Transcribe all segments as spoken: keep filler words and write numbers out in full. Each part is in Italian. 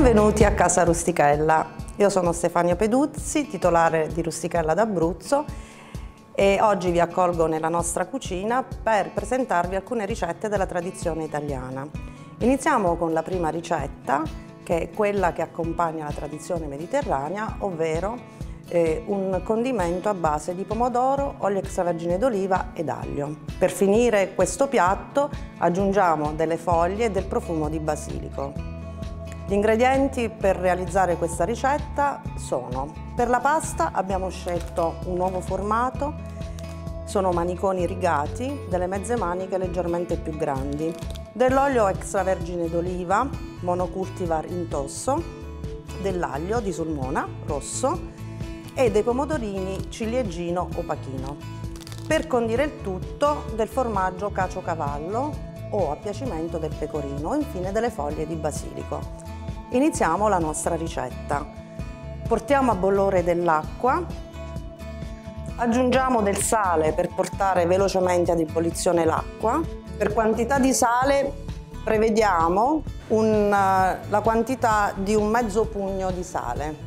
Benvenuti a Casa Rustichella. Io sono Stefania Peduzzi, titolare di Rustichella d'Abruzzo, e oggi vi accolgo nella nostra cucina per presentarvi alcune ricette della tradizione italiana. Iniziamo con la prima ricetta, che è quella che accompagna la tradizione mediterranea, ovvero eh, un condimento a base di pomodoro, olio extravergine d'oliva ed aglio. Per finire questo piatto aggiungiamo delle foglie e del profumo di basilico. Gli ingredienti per realizzare questa ricetta sono: per la pasta abbiamo scelto un nuovo formato, sono maniconi rigati, delle mezze maniche leggermente più grandi, dell'olio extravergine d'oliva monocultivar in tosso, dell'aglio di Sulmona rosso e dei pomodorini ciliegino o pachino. Per condire il tutto, del formaggio caciocavallo o a piacimento del pecorino e infine delle foglie di basilico. Iniziamo la nostra ricetta. Portiamo a bollore dell'acqua, aggiungiamo del sale per portare velocemente ad ebollizione l'acqua. Per quantità di sale prevediamo un, la quantità di un mezzo pugno di sale.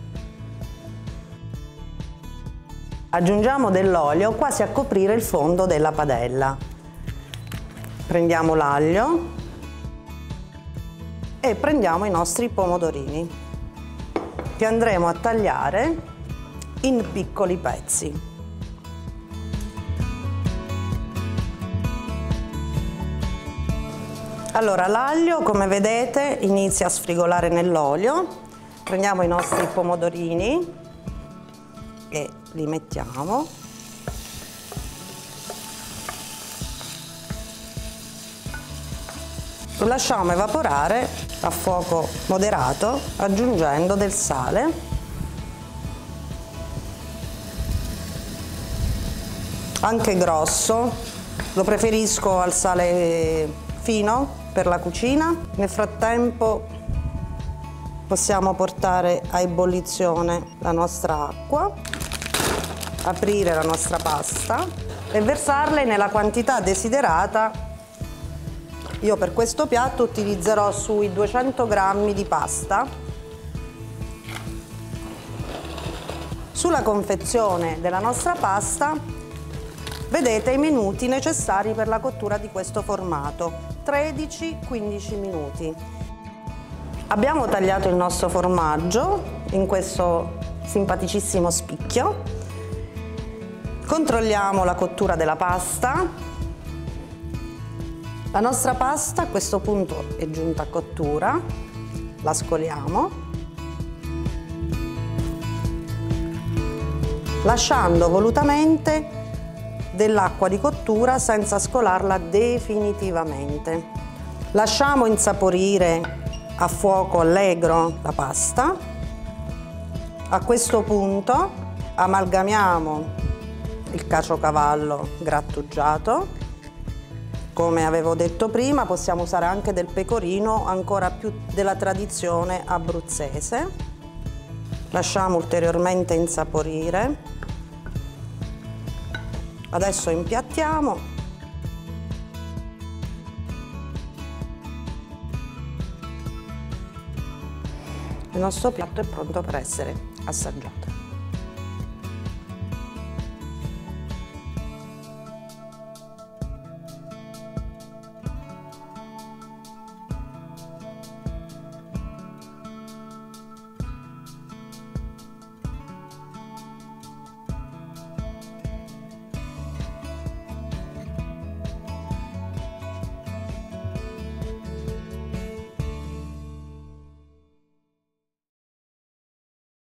Aggiungiamo dell'olio quasi a coprire il fondo della padella. Prendiamo l'aglio e prendiamo i nostri pomodorini che andremo a tagliare in piccoli pezzi. Allora, l'aglio, come vedete, inizia a sfrigolare nell'olio. Prendiamo i nostri pomodorini e li mettiamo. Lo lasciamo evaporare a fuoco moderato, aggiungendo del sale, anche grosso, lo preferisco al sale fino per la cucina. Nel frattempo possiamo portare a ebollizione la nostra acqua, aprire la nostra pasta e versarle nella quantità desiderata. Io per questo piatto utilizzerò sui duecento grammi di pasta. Sulla confezione della nostra pasta vedete i minuti necessari per la cottura di questo formato, tredici quindici minuti. Abbiamo tagliato il nostro formaggio in questo simpaticissimo spicchio. Controlliamo la cottura della pasta. La nostra pasta a questo punto è giunta a cottura, la scoliamo, lasciando volutamente dell'acqua di cottura senza scolarla definitivamente. Lasciamo insaporire a fuoco allegro la pasta. A questo punto amalgamiamo il caciocavallo grattugiato. Come avevo detto prima, possiamo usare anche del pecorino, ancora più della tradizione abruzzese. Lasciamo ulteriormente insaporire. Adesso impiattiamo. Il nostro piatto è pronto per essere assaggiato.